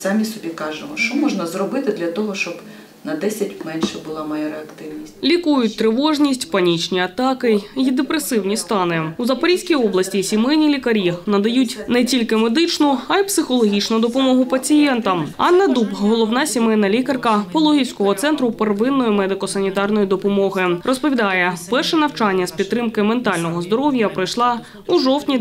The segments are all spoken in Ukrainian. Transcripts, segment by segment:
Самі собі кажемо, що можна зробити для того, щоб на 10 менше була моя реактивність. Лікують тривожність, панічні атаки і депресивні стани. У Запорізькій області сімейні лікарі надають не тільки медичну, а й психологічну допомогу пацієнтам. Анна Дуб – головна сімейна лікарка Пологівського центру первинної медико-санітарної допомоги. Розповідає, перше навчання з підтримки ментального здоров'я пройшла у жовтні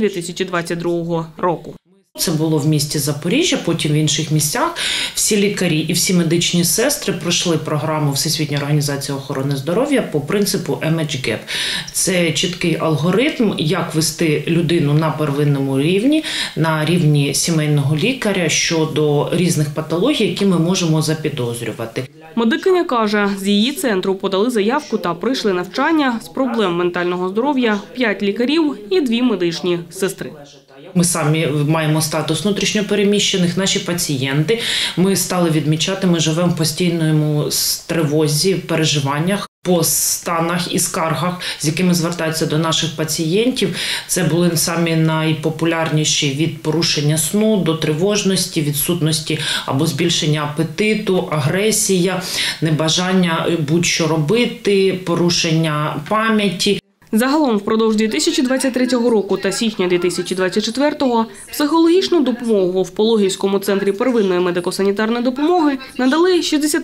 2022 року. Це було в місті Запоріжжя, потім в інших місцях. Всі лікарі і всі медичні сестри пройшли програму Всесвітньої організації охорони здоров'я по принципу MHGAP. Це чіткий алгоритм, як вести людину на первинному рівні, на рівні сімейного лікаря щодо різних патологій, які ми можемо запідозрювати. Медикиня каже, з її центру подали заявку та прийшли навчання з проблем ментального здоров'я 5 лікарів і 2 медичні сестри. Ми самі маємо статус внутрішньопереміщених, наші пацієнти. Ми стали відмічати, ми живемо в постійному тривозі, переживаннях по станах і скаргах, з якими звертаються до наших пацієнтів. Це були самі найпопулярніші від порушення сну до тривожності, відсутності або збільшення апетиту, агресія, небажання будь-що робити, порушення пам'яті. Загалом впродовж 2023 року та січня 2024-го психологічну допомогу в Пологівському центрі первинної медико-санітарної допомоги надали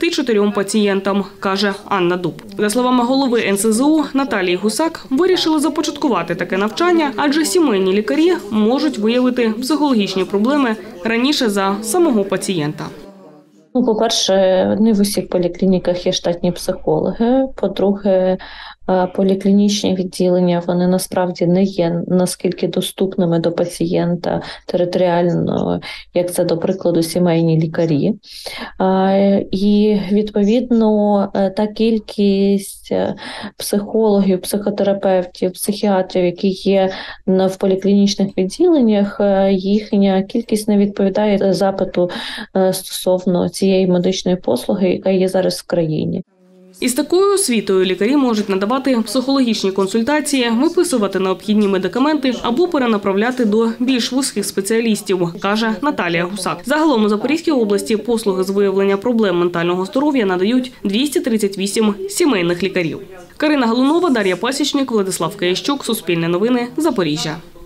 64 пацієнтам, каже Анна Дуб. За словами голови НСЗУ Наталії Гусак, вирішили започаткувати таке навчання, адже сімейні лікарі можуть виявити психологічні проблеми раніше за самого пацієнта. По-перше, не в усіх поліклініках є штатні психологи. По-друге, поліклінічні відділення, вони насправді не є наскільки доступними до пацієнта територіально, як це, до прикладу, сімейні лікарі. І, відповідно, та кількість психологів, психотерапевтів, психіатрів, які є в поліклінічних відділеннях, їхня кількість не відповідає запиту стосовно цієї медичної послуги, яка є зараз в країні. Із такою освітою лікарі можуть надавати психологічні консультації, виписувати необхідні медикаменти або перенаправляти до більш вузьких спеціалістів, каже Наталія Гусак. Загалом у Запорізькій області послуги з виявлення проблем ментального здоров'я надають 238 сімейних лікарів. Карина Галунова, Дар'я Пасічник, Владислав Киящук, Суспільне новини, Запоріжжя.